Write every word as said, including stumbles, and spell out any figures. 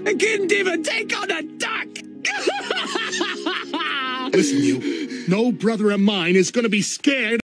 I couldn't even take on a duck! Listen, you. No brother of mine is gonna be scared